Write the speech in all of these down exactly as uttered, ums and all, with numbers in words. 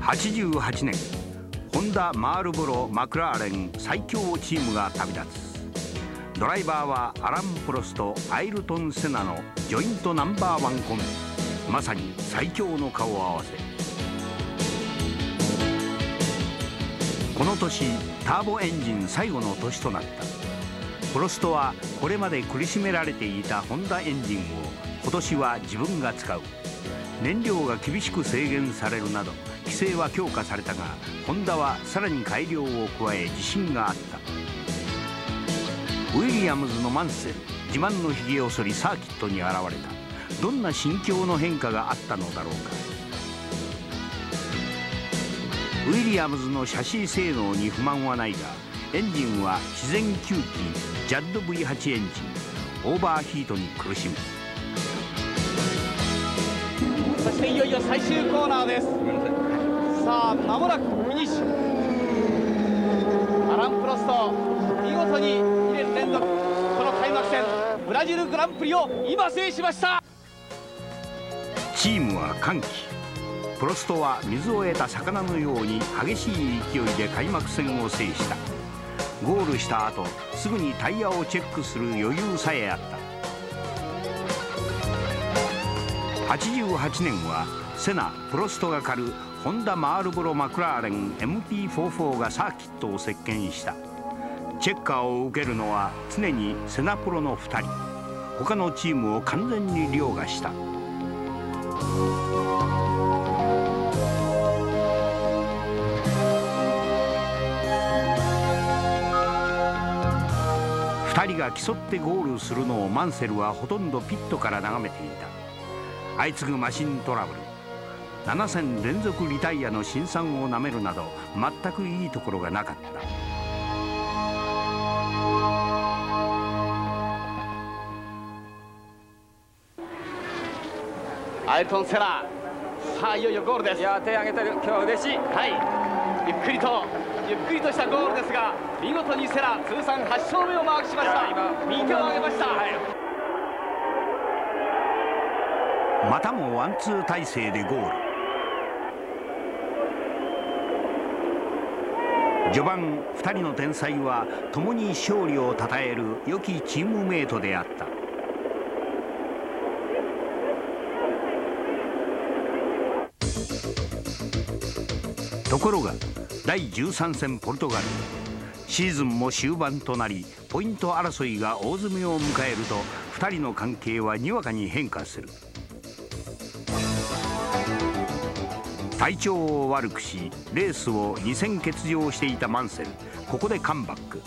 はちじゅうはちねん、ホンダ・マールボロ・マクラーレン最強チームが旅立つ。ドライバーはアラン・プロスト、アイルトン・セナのジョイントナンバーワンコンビ、まさに最強の顔合わせ。この年、ターボエンジン最後の年となった。プロストはこれまで苦しめられていたホンダエンジンを今年は自分が使う。燃料が厳しく制限されるなど規制は強化されたが、ホンダはさらに改良を加え自信があった。ウィリアムズのマンセル、自慢のひげを剃りサーキットに現れた。どんな心境の変化があったのだろうか。ウィリアムズのシャシー性能に不満はないが、エンジンは自然吸気ジャッド ブイはち エンジン、オーバーヒートに苦しむ。 そしていよいよ最終コーナーです。さあ間もなくフィニッシュ。アラン・プロスト、見事ににねん連続この開幕戦ブラジルグランプリを今制しました。 チームは歓喜。プロストは水を得た魚のように激しい勢いで開幕戦を制した。ゴールした後すぐにタイヤをチェックする余裕さえあった。はちじゅうはちねんはセナ・プロストが狩るホンダ・マールボロ・マクラーレン エムピーよんじゅうよん がサーキットを席巻した。チェッカーを受けるのは常にセナプロのふたり。他のチームを完全に凌駕した。ふたりが競ってゴールするのをマンセルはほとんどピットから眺めていた。相次ぐマシントラブル、なな戦連続リタイアの辛酸をなめるなど全くいいところがなかった。 アイルトン・セナ、さあいよいよゴールです。 いや手挙げてる、今日は嬉しい。 はい、ゆっくりとゆっくりとしたゴールですが、見事にセナ通算はち勝目をマークしました。今右手を上げました。はい、 またもワンツー体制でゴール。序盤ふたりの天才は共に勝利をたたえる良きチームメイトであった。ところがだいじゅうさん戦ポルトガル、シーズンも終盤となりポイント争いが大詰めを迎えるとふたりの関係はにわかに変化する。体調を悪くしレースをに戦欠場していたマンセル、ここでカムバック。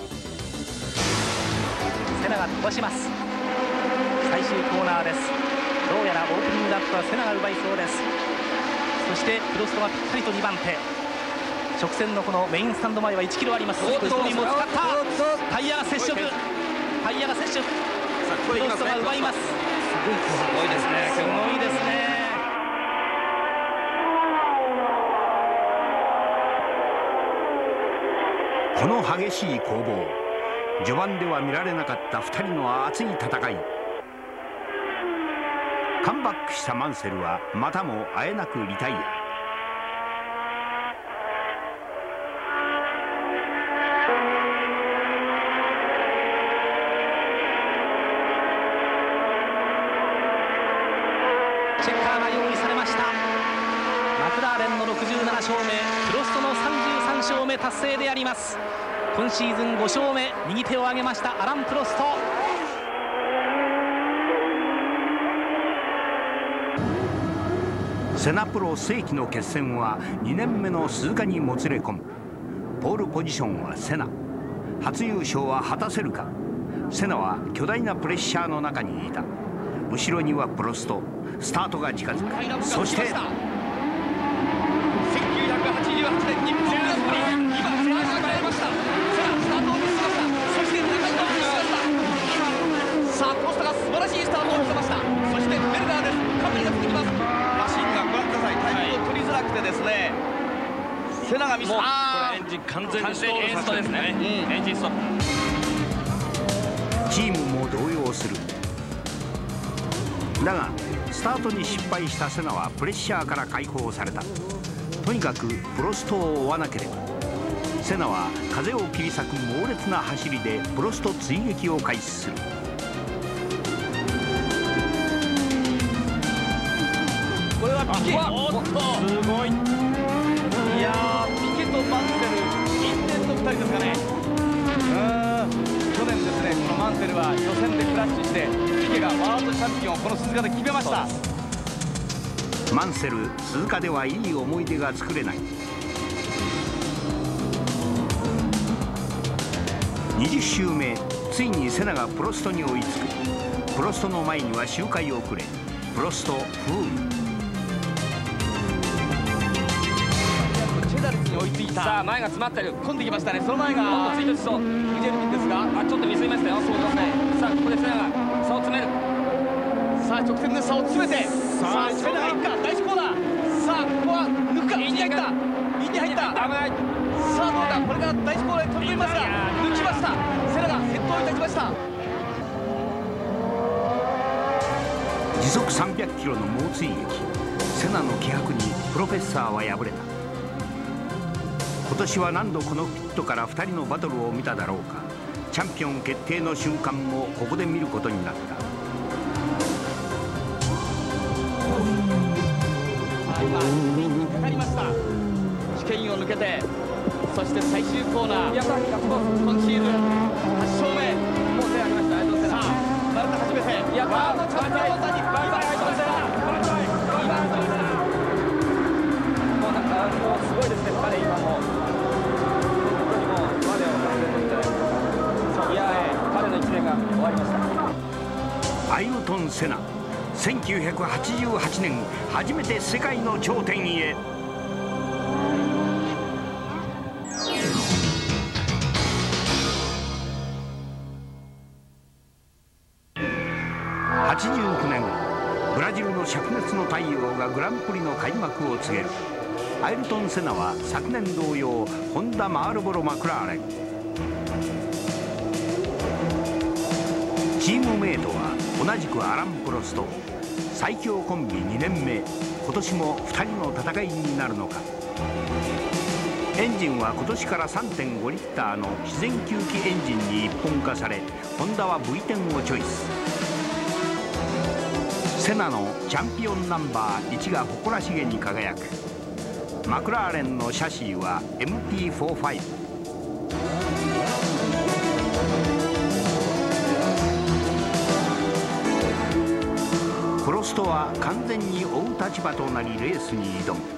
セナが飛ばします。最終コーナーです。どうやらオープニングラップはセナが奪いそうです。そしてプロストがぴったりとにばん手。直線のこのメインスタンド前はいちキロあります。ストーリーも使った。タイヤが接触、タイヤが接触、プロストが奪います。すごいですね、すごいですね。 この激しい攻防、序盤では見られなかったふたりの熱い戦い。カムバックしたマンセルはまたもあえなくリタイア。 チェッカーが用意されました。マクラーレンのろくじゅうなな勝目、プロストのさんじゅうさん勝目達成であります。今シーズンご勝目、右手を上げましたアラン・プロスト。 セナプロ世紀の決戦はにねんめの鈴鹿にもつれ込む。ポールポジションはセナ、初優勝は果たせるか。セナは巨大なプレッシャーの中にいた。後ろにはプロスト。スタートが近づく。そしてせんきゅうひゃくはちじゅうはちねん日本グランプリ、今セナが変えました。セナスタートを見せました。そして中島を見せました。さあプロストが素晴らしいスタートを見せました。そしてベルガーです。カプリが続きます。マシンがご覧ください。タイミングを取りづらくてですね、セナが見せた。 これエンジン完全にストですね。エンジンストップ。 チームも動揺する。だがスタートに失敗したセナはプレッシャーから解放された。 とにかくプロストを追わなければ。セナは風を切り裂く猛烈な走りでプロスト追撃を開始する。 これはピケ、おっとすごい。 いやー、ピケとマンセル因縁のふたりですかね。うーん、去年ですね、このマンセルは予選でクラッシュしてピケがワールドチャンピオンをこの鈴鹿で決めました。 マンセル、鈴鹿ではいい思い出が作れない。にじゅっ周目、ついにセナがプロストに追いつく。プロストの前には周回遅れ、プロスト、フーム。 チェダルスに追いついた。 さあ前が詰まってる。 混んできましたね。その前がもっとついてきそう。 グジェルミンですが、 あ、ちょっとミスりましたよ。そうですね。さあここでセナが差を詰める。 さあ直線で差を詰めて、さあセナがいくか、第一コーナー。さあここは抜くか、インに入った、インに入った。 危ない。 さあどうだ、これから第一コーナーに飛び込みますが、抜きました。セナが先頭に立ちました。 時速さんびゃくキロの猛追撃。セナの気迫にプロフェッサーは敗れた。今年は何度このピットからふたりのバトルを見ただろうか。チャンピオン決定の瞬間もここで見ることになった。 今リングにかかりました。試験を抜けて、そして最終コーナー、今シーズンはち勝目。 もう手上げました。ありがとうございます。 さあ生まれた初めてやったワールドチャンピオン王座にバイバイしました。 もうなんかもうすごいですね。彼今も本当にもう我を完全にいただいて、いや彼のいちねんが終わりました。 アイルトン・セナ、せんきゅうひゃくはちじゅうはちねん初めて世界の頂点へ。はちじゅうきゅうねん、ブラジルの灼熱の太陽がグランプリの開幕を告げる。アイルトン・セナは昨年同様ホンダ・マールボロ・マクラーレン。チームメイトは同じくアラン・プロスト。最強コンビにねんめ、今年もふたりの戦いになるのか。エンジンは今年から さんてんごリッターの自然吸気エンジンに一本化され、ホンダは ブイテン をチョイス。セナのチャンピオンナンバーいちが誇らしげに輝く。マクラーレンのシャシーは エムティーよんじゅうご。プロストは完全に追う立場となりレースに挑む。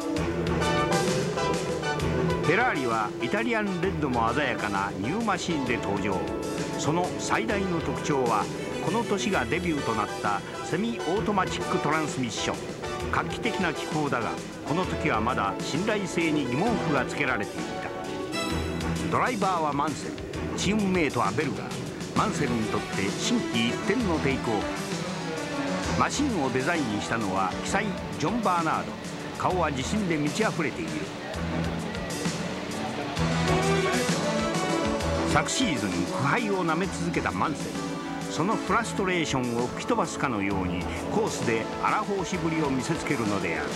フェラーリはイタリアンレッドも鮮やかなニューマシンで登場。その最大の特徴はこの年がデビューとなったセミオートマチックトランスミッション。画期的な機構だが、この時はまだ信頼性に疑問符がつけられていた。ドライバーはマンセル、チームメイトはベルガー。マンセルにとって心機一転のテイクオフ。マシンをデザインしたのは奇才ジョン・バーナード。顔は自信で満ち溢れている。昨シーズン腐敗をなめ続けたマンセル。そのフラストレーションを吹き飛ばすかのようにコースで荒法しぶりを見せつけるのである。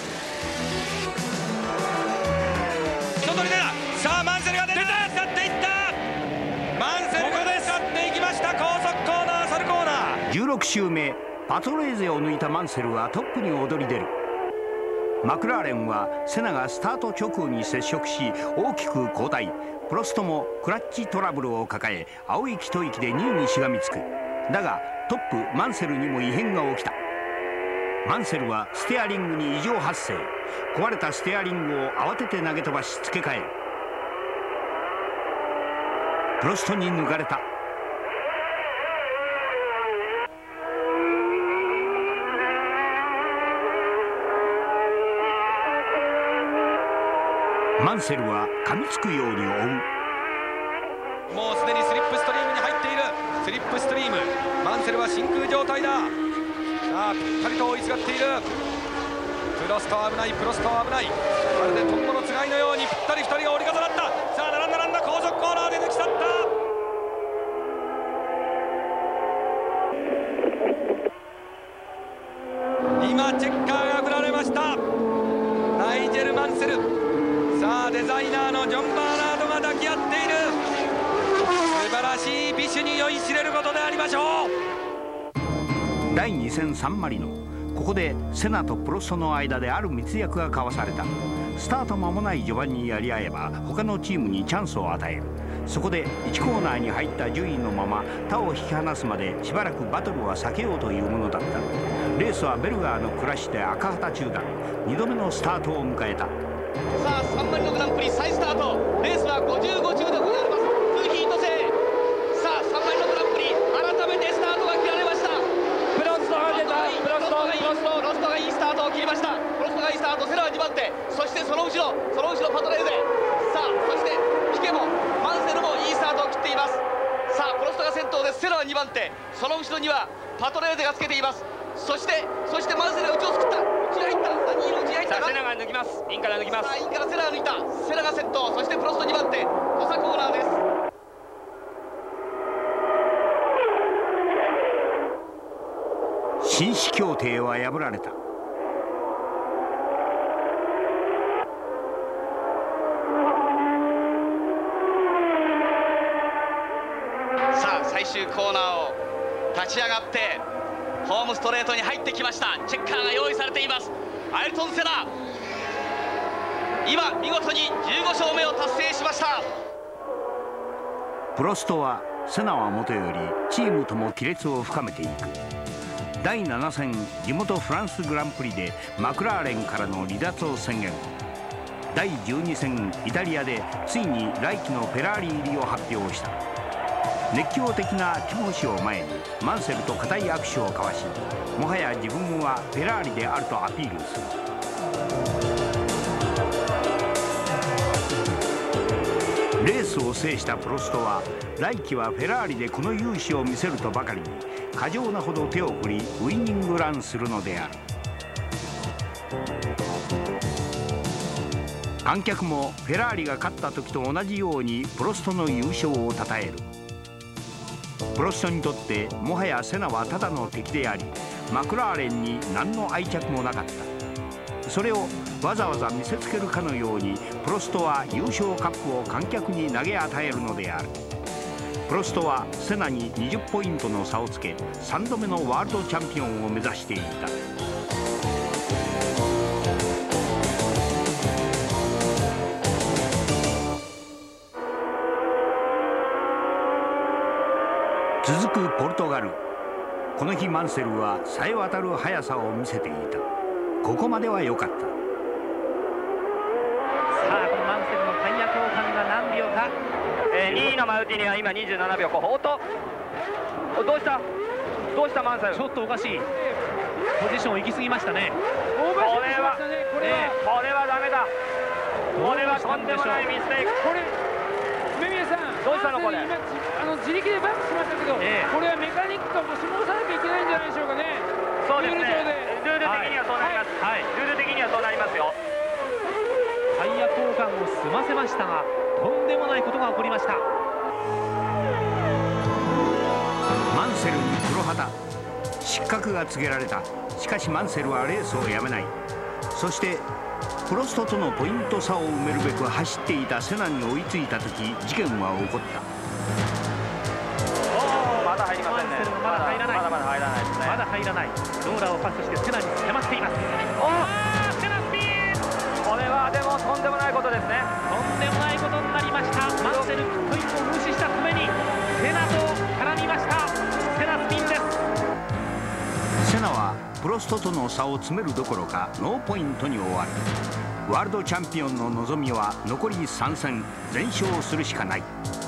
一通り出た。さあマンセルが出た。使っていった。マンセルが使っていきました。高速コーナー、サルコーナー。 じゅうろく周目、パトレーゼを抜いたマンセルはトップに躍り出る。マクラーレンはセナがスタート直後に接触し大きく後退。プロストもクラッチトラブルを抱え青い一息でにいにしがみつく。だがトップマンセルにも異変が起きた。マンセルはステアリングに異常発生。壊れたステアリングを慌てて投げ飛ばし付け替える。プロストに抜かれた。マンセルは噛みつくように追う。 もうすでにスリップストリームに入っている。スリップストリーム、マンセルは真空状態だ。さあぴったりと追いすがっている。プロストは危ない。プロストは危ない。まるでトンボのつがいのようにぴったりふたりが折り重なった。さあ並んだ並んだ。高速コーナーで抜き去った。今チェッカーが振られました。ナイジェルるマンセル。さあデザイナーのジョン・バーナードが抱き合っている。素晴らしい美酒に酔いしれることでありましょう。だいに戦サンマリノ、ここでセナとプロストの間である密約が交わされた。スタート間もない序盤にやり合えば他のチームにチャンスを与える。そこでいちコーナーに入った順位のまま他を引き離すまでしばらくバトルは避けようというものだった。レースはベルガーのクラッシュで赤旗中断、にどめのスタートを迎えた。 さあサンマリノグランプリ再スタート。レースはごじゅうごちゅうでございます。ツーヒート制。さあサンマリノグランプリ改めてスタートが切られました。 プロストが出た。プロストがいい、ロストがいいスタートを切りました。プロストがいいスタート、セラはにばん手、そしてその後ろその後ろパトレーゼ。さあそしてピケもマンセルもいいスタートを切っています。さあプロストが先頭です。セラはにばん手、その後ろにはパトレーゼがつけています。そしてそしてマンセルが内を作った。内に入った。何色内に入ったか。 セナが抜きます。インから抜きます。 さあインからセラが抜いた。セラが先頭、そしてプロストにばん手、土佐コーナーです。 紳士協定は破られた。 さあ最終コーナーを立ち上がってホームストレートに入ってきました。チェッカーが用意されています。アイルトン・セナ、今見事にじゅうご勝目を達成しました。 プロストはセナはもとよりチームとも亀裂を深めていく。だいなな戦地元フランスグランプリでマクラーレンからの離脱を宣言。だいじゅうに戦イタリアでついに来季のフェラーリ入りを発表した。熱狂的なティモシを前にマンセルと固い握手を交わし、もはや自分はフェラーリであるとアピールする。レースを制したプロストは来季はフェラーリでこの雄姿を見せるとばかりに過剰なほど手を振りウイニングランするのである。観客もフェラーリが勝った時と同じようにプロストの優勝をたたえる。プロストにとってもはやセナはただの敵であり、マクラーレンに何の愛着もなかった。それをわざわざ見せつけるかのようにプロストは優勝カップを観客に投げ与えるのである。プロストはセナににじゅっポイントの差をつけさんどめのワールドチャンピオンを目指していた。続くポルトガル、この日マンセルはさえ渡る速さを見せていた。ここまでは良かった。 さあこのマンセルのタイヤ交換が何秒か。 えー、にいのマルティニは今にじゅうななびょう。おっとどうしたどうしたマンセル。 ちょっとおかしいポジション行き過ぎましたね。 これはこれはこれはダメだ。これはとんでもないミステイク。 これ梅宮さん、 どうしたのこれ。 今あの自力でバックしましたけど、ええ、これはメカニックとも相撲さなきゃいけないんじゃないでしょうかね。 そうですね、ルール的にはそうなります、はい、ルール的にはそうなりますよ。 タイヤ交換を済ませましたがとんでもないことが起こりました。 マンセルに黒旗、失格が告げられた。しかしマンセルはレースをやめない。そしてプロストとのポイント差を埋めるべく走っていたセナに追いついた時事件は起こった。 まだ入りませんね。 まだ入らない。 まだまだ入らないですね。 まだ入らない。ローラーをパスしてセナに迫っています。おー、セナスピード。 これはでもとんでもないことですね。 とんでもないことになりました。マンセルポイントを無視したためにセナと絡みました。セナスピンです。 セナはプロストとの差を詰めるどころかノーポイントに終わる。ワールドチャンピオンの望みは残りさん戦全勝するしかない。